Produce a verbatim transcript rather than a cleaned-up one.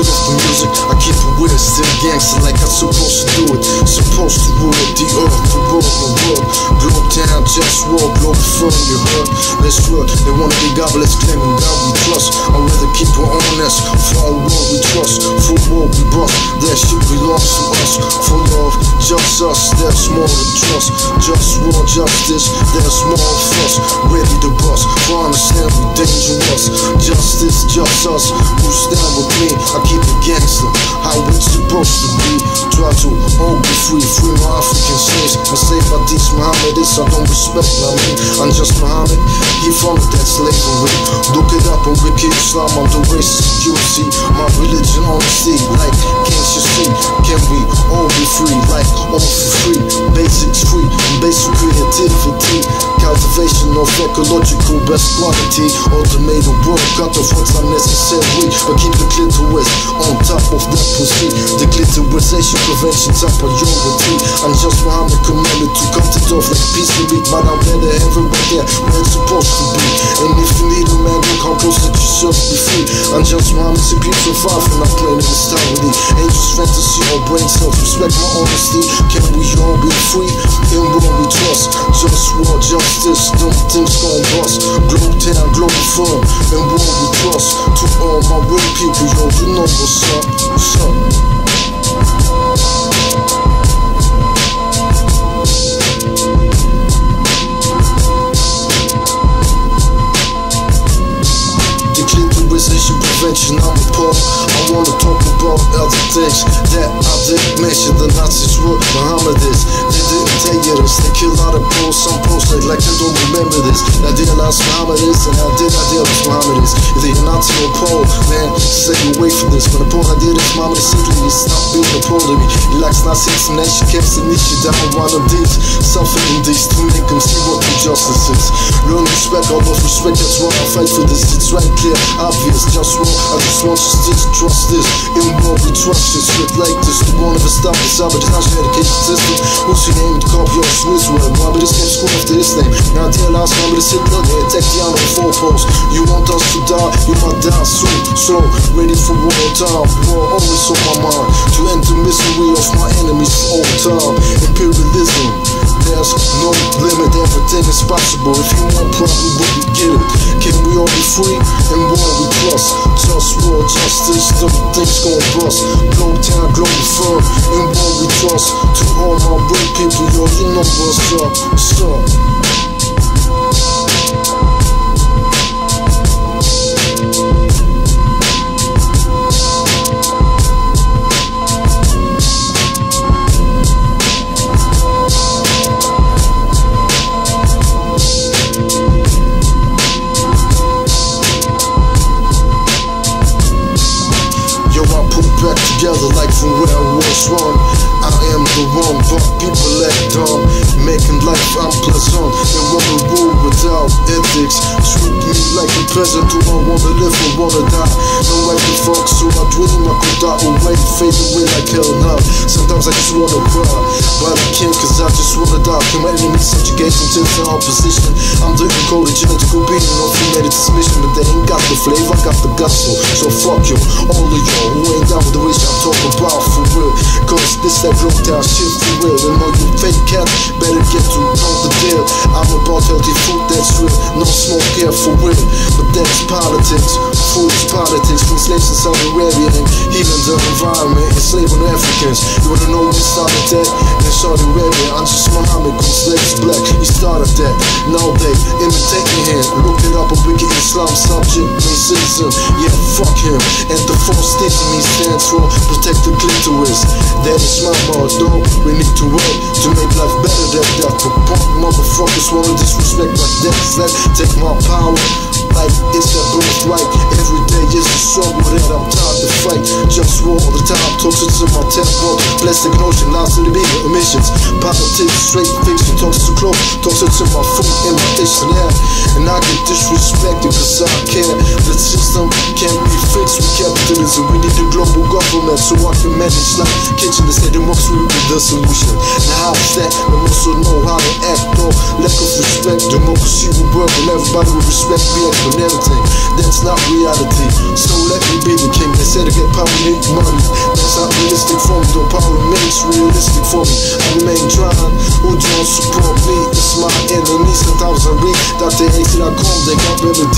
with the music, I keep it with it, still gangster like I'm supposed to do it. Supposed to rule it, the earth, the world, the world. Globe town, JustWar, Globalfirm, you heard? Let's work, they wanna be godless, claiming God we trust. I'd rather keep it honest, for our world we trust. For war we bust, that shit belongs to us. For love, just us, there's more to trust. JustWar, justice, there's more of us. Ready to bust, for understand we dangerous. Justice, just us, who stand with me. I keep it gangster, how it's supposed to be. Try to all be free, free my African slaves. I say by these Mohammedists, I don't respect my me. I'm just Muhammad, he founded that slavery. Look it up on Wiki Islam, I'm the racist security. My religion honesty, like can't you see? Can we all be free, like all for free? Basics free, basic creativity. Cultivation of ecological best quality. Automated work, cut off what's unnecessary. But keep the clitoris on top of that pussy. The clitorisation prevention top priority. I'm just Muhammad commanded to cut it off like piece of meat. But I'm better everywhere there where it's supposed to be. And if you need a man who compost it, you should be free. I'm just Muhammad, to be so far from not playing in mentality. Angels fantasy or brain cells, respect my honesty. Can we all be free in what we trust? JustWar, justice, them things gon' bust. Globe town, Globalfirm, and what we trust. To all my real people, yo, you know what's up, what's up. Prevention, I'm appalled. I wanna talk about other things that I didn't mention. The Nazis were Mohammedists. They didn't tell you this. They kill out of Poles, some Poles like, like they don't remember this. I realized Mohammedists, and I did idealize Mohammedists. If they're Nazi or Pole, man, stay away from this. When the Pole idea is Mohammed simply, he stopped being a Pole to me. He likes Nazi explanation, kept the niche down one of these. Suffering these to make them see what the justice is. Real respect, all those respect, that's why I fight for this. It's right clear, obvious, just I just want you to trust this. In what we trust, it's shit like this. The one of us stop this out, but it's not your education system. What's your name? The copy of Swiss word. Why but this can't school after this name? Now dear last one, but it's Hitler. They attack the honor of four posts. You want us to die, you might die soon. So, ready for war time. War always on my mind. To end the misery of my enemies for all time. Imperialism, there's no limit. Everything is possible. If you want, probably wouldn't get it. Can we all be free? And war we trust. JustWar, justice, them things gon' bust. Globe town, Globalfirm, and what we trust. To all my real people, yo, you know what's up, what's up. Back together like from where I was from. I am the one, but people act dumb, making life unpleasant. They wanna rule without ethics. Treat me like a peasant. Do I wanna live or wanna die? No way to fuck, so I dream I could die away, fade away like hell now. Sometimes I just wanna cry, but I can't cause I just wanna die. Can my enemies subjugate into the opposition? I'm the encoded genetical being of humanity mission, but they ain't got the flavor, I got the gusto. So fuck you, all of y'all who ain't down with the wish I'm talking about for real. Cause this that broke down shit for real. And all you fake cats better get to know the deal. I'm about healthy food that's real, no smoke here for real. But that's politics, food is politics. From slaves in Saudi Arabia and healing the environment, enslaving Africans. You wanna know who started that? In Saudi Arabia, I'm just Muhammad, cause slaves black. He started that, now they imitating him. Look it up on Wiki Islam, subject, racism. Yeah, fuck him. And the false thinking he stands for protect the clitoris. That is my motto. We need to work to make life better than that. For punk motherfuckers wanna disrespect my death. Let take my power like it's that birthright. Every day is a struggle that I'm tired to fight. JustWar all the time, toxic to my tempo. Plastic notion, lies to the bigger emissions. Politics, straight fiction, toxic to clothes, toxic to my food and my dictionary. And I get disrespected cause I care. The system can't be fixed with capitalism. We need a global government so I can manage like kitchen instead of works with the solution. Now how's that? We also know how to act though. Lack of respect, democracy will work and everybody will respect me and everything. That's not reality. So let me be the king. They said to get power, need They got every